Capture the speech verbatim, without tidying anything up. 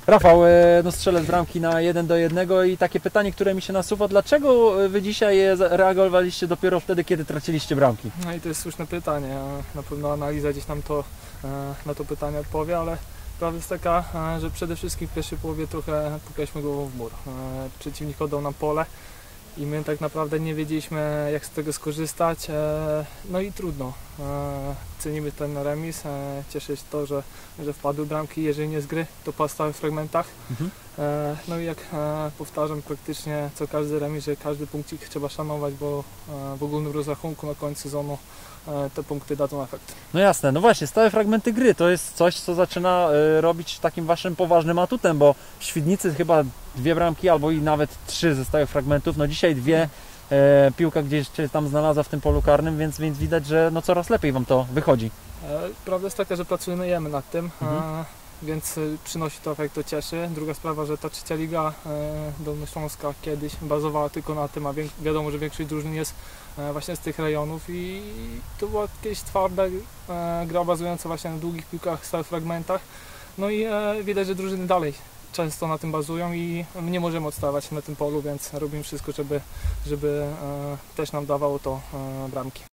Rafał, no strzelec bramki na jeden do jednego i takie pytanie, które mi się nasuwa, dlaczego Wy dzisiaj reagowaliście dopiero wtedy, kiedy traciliście bramki? No i to jest słuszne pytanie, na pewno analiza gdzieś nam to, na to pytanie odpowie, ale prawda jest taka, że przede wszystkim w pierwszej połowie trochę pukaliśmy głową w mur. Przeciwnik oddał nam pole i my tak naprawdę nie wiedzieliśmy, jak z tego skorzystać, no i trudno. Cenimy ten remis, cieszę się to, że, że wpadły bramki, jeżeli nie z gry, to po stałych fragmentach. Mhm. No i jak powtarzam praktycznie co każdy remis, że każdy punkcik trzeba szanować, bo w ogólnym rozrachunku na koniec sezonu te punkty dadzą efekt. No jasne, no właśnie, stałe fragmenty gry to jest coś, co zaczyna robić takim waszym poważnym atutem, bo w Świdnicy chyba dwie bramki albo i nawet trzy ze stałych fragmentów, no dzisiaj dwie, e, piłka gdzieś się tam znalazła w tym polu karnym, więc, więc widać, że no coraz lepiej wam to wychodzi. Prawda jest taka, że pracujemy nad tym. Mhm. Więc przynosi to efekt, to cieszy. Druga sprawa, że ta trzecia liga Dolnośląska kiedyś bazowała tylko na tym, a wi wiadomo, że większość drużyn jest właśnie z tych rejonów i to była jakaś twarda gra bazująca właśnie na długich piłkach, stałych fragmentach. No i widać, że drużyny dalej często na tym bazują i nie możemy odstawać na tym polu, więc robimy wszystko, żeby, żeby też nam dawało to bramki.